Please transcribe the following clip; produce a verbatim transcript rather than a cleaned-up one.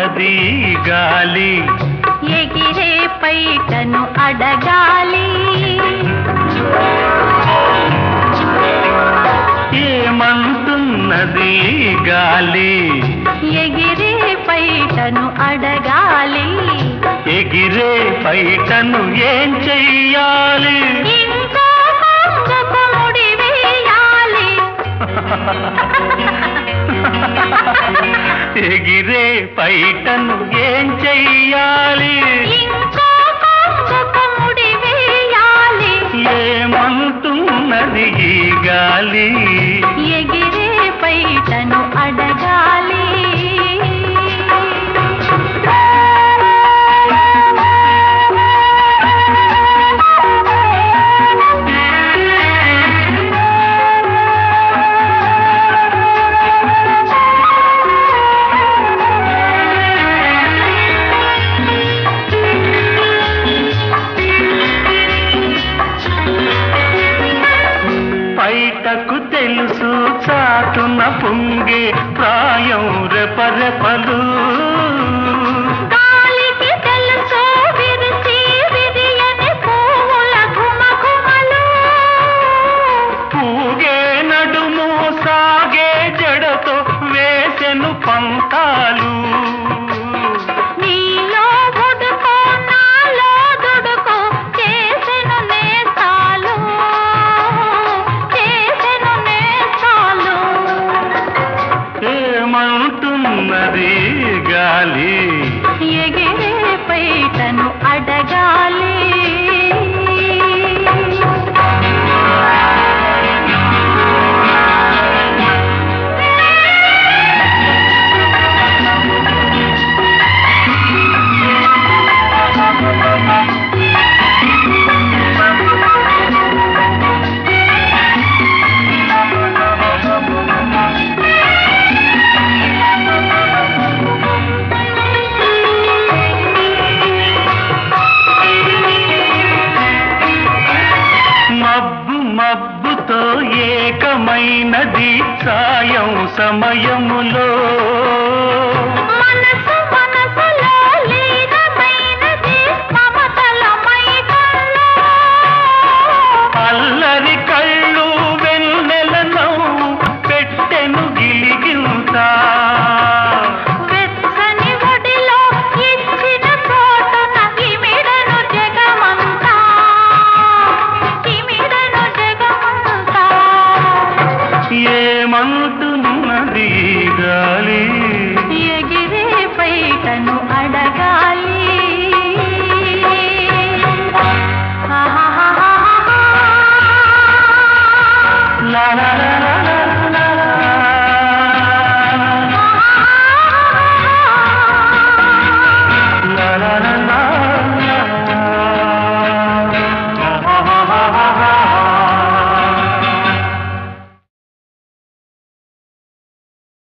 మంటున్నది గాలి ఎగిరే పైటను అడగాలి ఏమంటున్నది గాలి ఎగిరే పైటను అడగాలి ఎగిరే పైటను ఏం చెయ్యాలి ఇంకో కొంగుకు ముడి వేయాలి ఎగిరే పైటను ఏం చెయ్యాలి ఇంకో కొంగుకు ముడి వేయాలి ఏమంటున్నది ఈ గాలి ఎగిరే పైటను అడగాలి బయటకు తెలుసు చాటున పొంగే ప్రాయం రెపరెపలు గాలికి తెలుసు విరిసి విరియని పువ్వుల ఘుమఘుమలు పూగే నడుము సాగే జడతో వేసెను పంతాలు నీలో ఉడుకో నాలో దుడుకో చేసెను నేస్తాలు చేసెను నేస్తాలు ఏమంటున్నది గాలి ఎగిరే పైటను అడగాలి మబ్బు మబ్బుతో ఏకమైనది సాయం సమయములో